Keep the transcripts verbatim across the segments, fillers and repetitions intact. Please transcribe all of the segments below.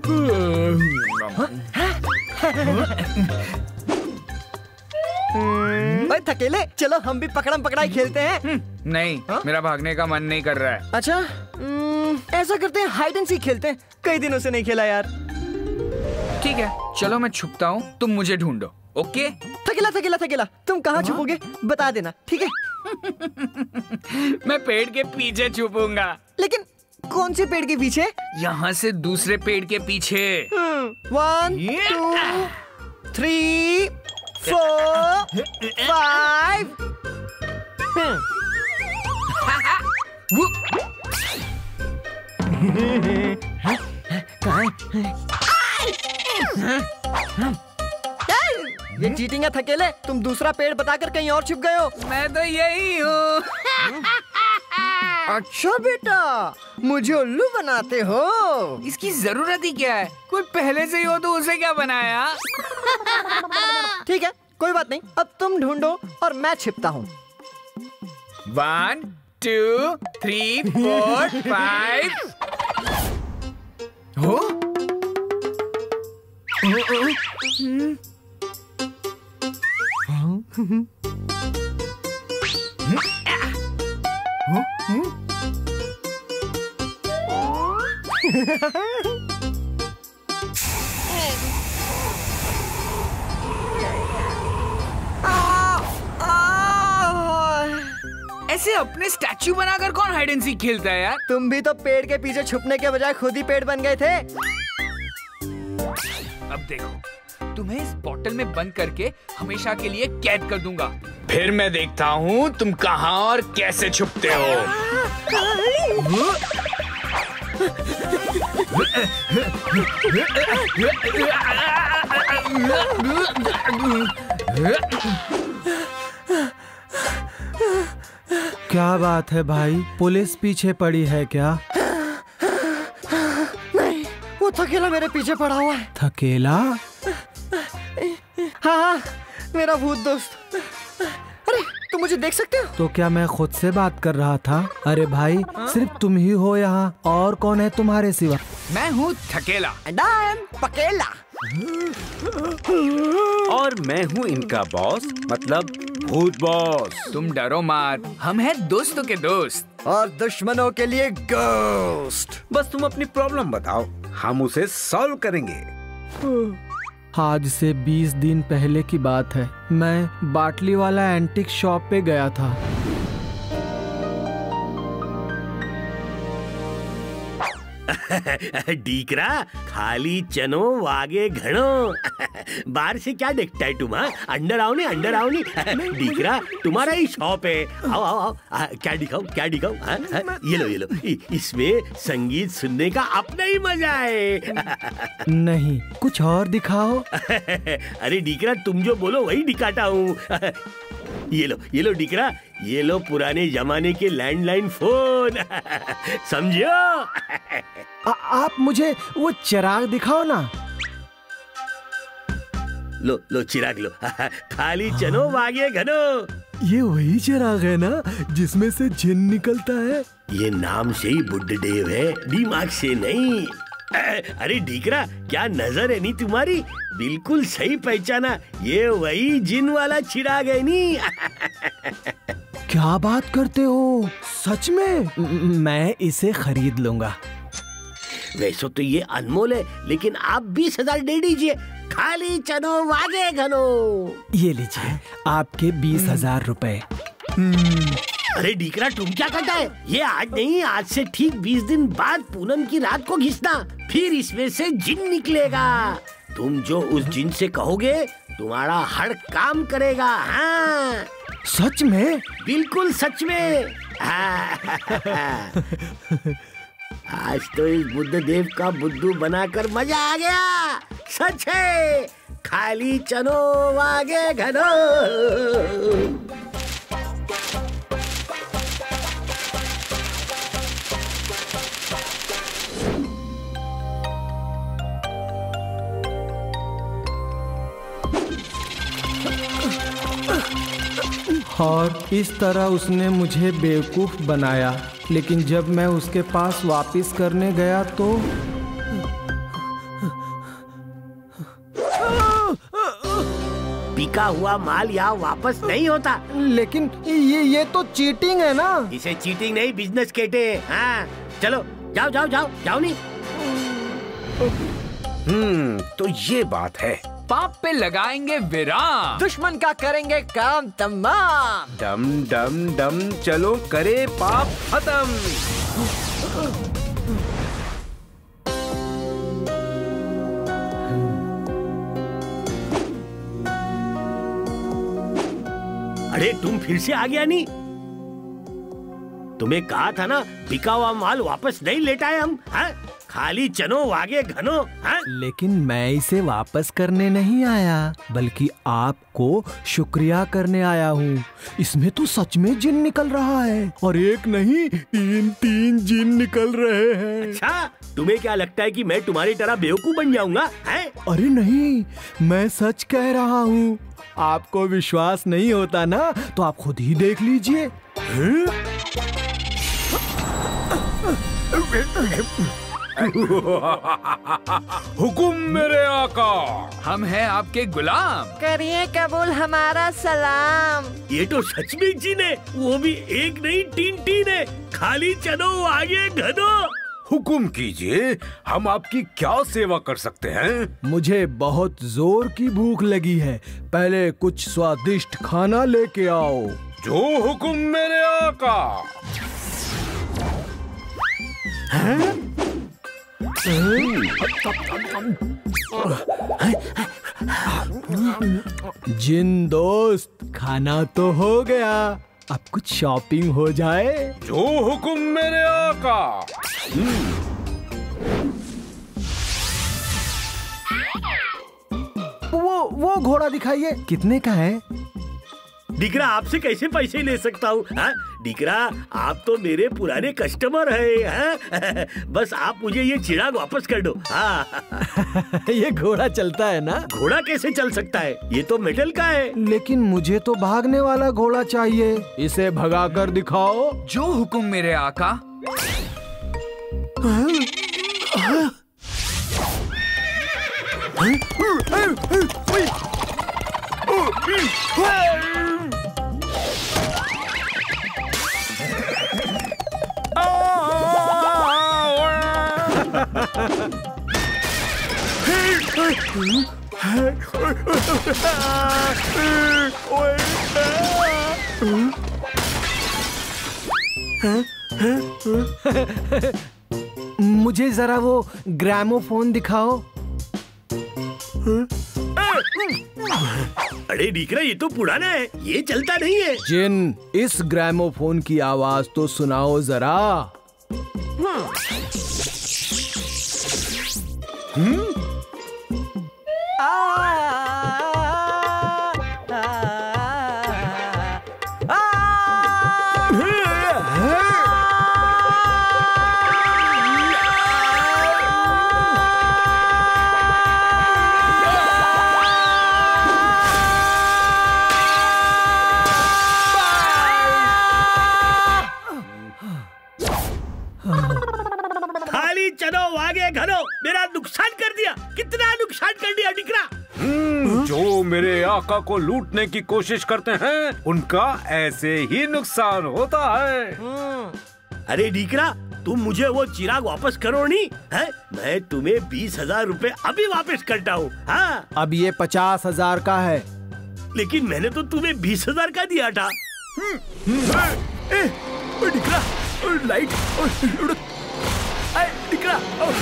ओए थकेले, चलो हम भी पकड़म पकड़ाई खेलते हैं। नहीं, हा? मेरा भागने का मन नहीं कर रहा है। अच्छा, ऐसा करते हैं हाइड एंड सीक खेलते हैं, कई दिनों से नहीं खेला यार। ठीक है, चलो मैं छुपता हूँ, तुम मुझे ढूंढो। ओके? थकेला थकेला थकेला, तुम कहाँ छुपोगे बता देना, ठीक है? मैं पेड़ के पीछे छुपूंगा। लेकिन कौन से पेड़ के पीछे? यहाँ से दूसरे पेड़ के पीछे। One, two, three, four, five. ये चीटिंग है थकेले, तुम दूसरा पेड़ बताकर कहीं और छुप गए हो। मैं तो यही हूँ। अच्छा बेटा, मुझे उल्लू बनाते हो। इसकी जरूरत ही क्या है? कोई पहले से ही हो तो उसे क्या बनाया? ठीक है, कोई बात नहीं, अब तुम ढूंढो और मैं छिपता हूँ। One, two, three, four, five. हो? ऐसे अपने स्टैचू बनाकर कौन हाइड एंड सीक खेलता है यार? तुम भी तो पेड़ के पीछे छुपने के बजाय खुद ही पेड़ बन गए थे। अब देखो, तुम्हें इस बोतल में बंद करके हमेशा के लिए कैद कर दूंगा। फिर मैं देखता हूँ तुम कहाँ और कैसे छुपते हो। क्या बात है भाई, पुलिस पीछे पड़ी है क्या? नहीं, वो थकेला मेरे पीछे पड़ा हुआ है। थकेला? हाँ हाँ, मेरा भूत दोस्त। अरे तुम मुझे देख सकते हो? तो क्या मैं खुद से बात कर रहा था? अरे भाई, सिर्फ तुम ही हो यहाँ, और कौन है तुम्हारे सिवा? मैं हूँ थकेला। And I'm पकेला। और मैं हूँ इनका बॉस, मतलब भूत बॉस। तुम डरो मत, हम हैं दोस्तों के दोस्त और दुश्मनों के लिए गोस्ट। बस तुम अपनी प्रॉब्लम बताओ, हम उसे सॉल्व करेंगे। आज से बीस दिन पहले की बात है, मैं बाटली वाला एंटीक शॉप पे गया था। डीकरा, खाली चनो वागे घणो। बाहर से क्या देखता है तुम? अंदर आओ नहीं, अंदर आओ नहीं। डीकरा, तुम्हारा ही शॉप है, आओ आओ आओ। आ, क्या दिखाओ, क्या दिखाओ? ये लो ये लो, इसमें संगीत सुनने का अपना ही मजा है। नहीं, कुछ और दिखाओ। अरे डीकरा, तुम जो बोलो वही दिखाता हूँ। ये लो ये लो डीकरा, ये लो पुराने जमाने के लैंडलाइन फोन। समझो? आ, आप मुझे वो चिराग दिखाओ ना। लो लो चिराग लो। खाली चनो वागे घनो। ये वही चिराग है ना जिसमें से जिन निकलता है? ये नाम से ही बुड्ढदेव है, दिमाग से नहीं। अरे डीकरा, क्या नजर है नी तुम्हारी? बिल्कुल सही पहचाना, ये वही जिन वाला चिराग है नी। क्या बात करते हो, सच में? मैं इसे खरीद लूंगा। वैसे तो ये अनमोल है, लेकिन आप बीस हजार दे दीजिए। खाली चनो वागे घनो। ये लीजिए आपके बीस हजार रुपए। अरे डीकरा, तुम क्या करता है? ये आज नहीं, आज से ठीक बीस दिन बाद पूनम की रात को घिसना, फिर इसमें से जिन निकलेगा। तुम जो उस जिन से कहोगे, तुम्हारा हर काम करेगा। हाँ सच में? बिल्कुल सच में। आज तो इस बुद्ध देव का बुद्धू बनाकर मजा आ गया। सच है, खाली चनो वागे घनो। और इस तरह उसने मुझे बेवकूफ बनाया, लेकिन जब मैं उसके पास वापस करने गया तो बिका हुआ माल यहाँ वापस नहीं होता। लेकिन ये ये तो चीटिंग है ना। इसे चीटिंग नहीं, बिजनेस कहते हैं। हाँ चलो जाओ जाओ जाओ जाओ नहीं। हम्म तो ये बात है। पाप पे लगाएंगे विराम, दुश्मन का करेंगे काम तमाम। डम डम डम चलो करे पाप खत्म। अरे तुम फिर से आ गया नहीं? तुम्हें कहा था ना बिका हुआ माल वापस नहीं लेटाए हम। हाँ? खाली चनो वागे घनो। हाँ? लेकिन मैं इसे वापस करने नहीं आया, बल्कि आपको शुक्रिया करने आया हूँ। इसमें तो सच में जिन निकल रहा है, और एक नहीं तीन तीन जिन निकल रहे हैं। अच्छा, तुम्हें क्या लगता है कि मैं तुम्हारी तरह बेवकूफ बन जाऊंगा? है? अरे नहीं, मैं सच कह रहा हूँ। आपको विश्वास नहीं होता ना, तो आप खुद ही देख लीजिए। हुकुम मेरे आका। हम हैं आपके गुलाम। करिए कबूल हमारा सलाम। ये तो सच में जिन है, वो भी एक नहीं तीन तीन है। खाली चलो आगे घनो। हुकुम कीजिए, हम आपकी क्या सेवा कर सकते हैं? मुझे बहुत जोर की भूख लगी है, पहले कुछ स्वादिष्ट खाना लेके आओ। जो हुकुम मेरे आका। जिन दोस्त, खाना तो हो गया, अब कुछ शॉपिंग हो जाए। जो हुकुम मेरे आका। वो वो घोड़ा दिखाइए, कितने का है? डिकरा, आपसे कैसे पैसे ले सकता हूँ? डिकरा, आप तो मेरे पुराने कस्टमर हैं। बस आप मुझे ये चिराग वापस कर दो। हाँ। ये घोड़ा चलता है ना? घोड़ा कैसे चल सकता है? ये तो मेटल का है। लेकिन मुझे तो भागने वाला घोड़ा चाहिए, इसे भगा कर दिखाओ। जो हुकुम मेरे आका। मुझे जरा वो ग्रामोफोन दिखाओ। अरे डिकरा, ये तो पुराना है, ये चलता नहीं है। जिन, इस ग्रामोफोन की आवाज तो सुनाओ जरा। हम्म? खाली चलो आगे घनो, मेरा नुकसान कर दिया। कितना नुकसान कर दिया डिकरा। जो मेरे आका को लूटने की कोशिश करते हैं, उनका ऐसे ही नुकसान होता है। अरे डिकरा, तुम मुझे वो चिराग वापस करो नहीं है? मैं तुम्हें बीस हजार रूपए अभी वापस करता हूँ। हाँ? अब ये पचास हजार का है। लेकिन मैंने तो तुम्हें बीस हजार का दिया था। डिकरा, लाइट, डिकरा,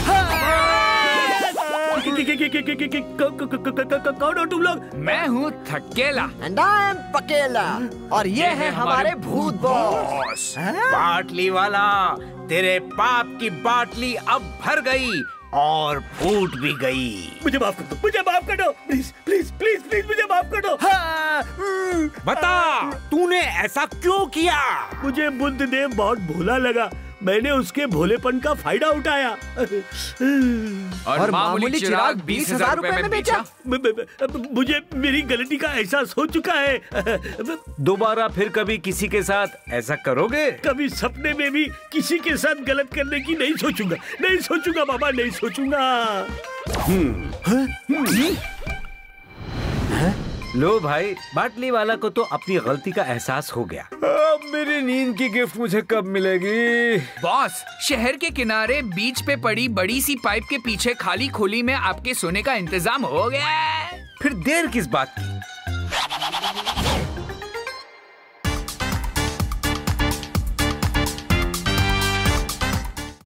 कौन हो तुम लोग? मैं हूँ थकेला। And I am पकेला, और ये है हमारे भूत बॉस। बाटली वाला, तेरे पाप की बाटली अब भर गई और फूट भी गई। मुझे माफ कर दो, मुझे माफ कर दो, प्लीज प्लीज प्लीज प्लीज मुझे माफ कर दो। हाँ। बता, तूने ऐसा क्यों किया? मुझे बुद्ध देव बहुत भोला लगा, मैंने उसके भोलेपन का फायदा उठाया। और, और मामूली चिराग बीस हजार रुपए में बेचा। मुझे मेरी गलती का एहसास हो चुका है। दोबारा फिर कभी किसी के साथ ऐसा करोगे? कभी सपने में भी किसी के साथ गलत करने की नहीं सोचूंगा, नहीं सोचूंगा बाबा, नहीं सोचूंगा। लो भाई, बाटली वाला को तो अपनी गलती का एहसास हो गया। अब मेरी नींद की गिफ्ट मुझे कब मिलेगी? बॉस, शहर के किनारे बीच पे पड़ी बड़ी सी पाइप के पीछे खाली खोली में आपके सोने का इंतजाम हो गया है। फिर देर किस बात की?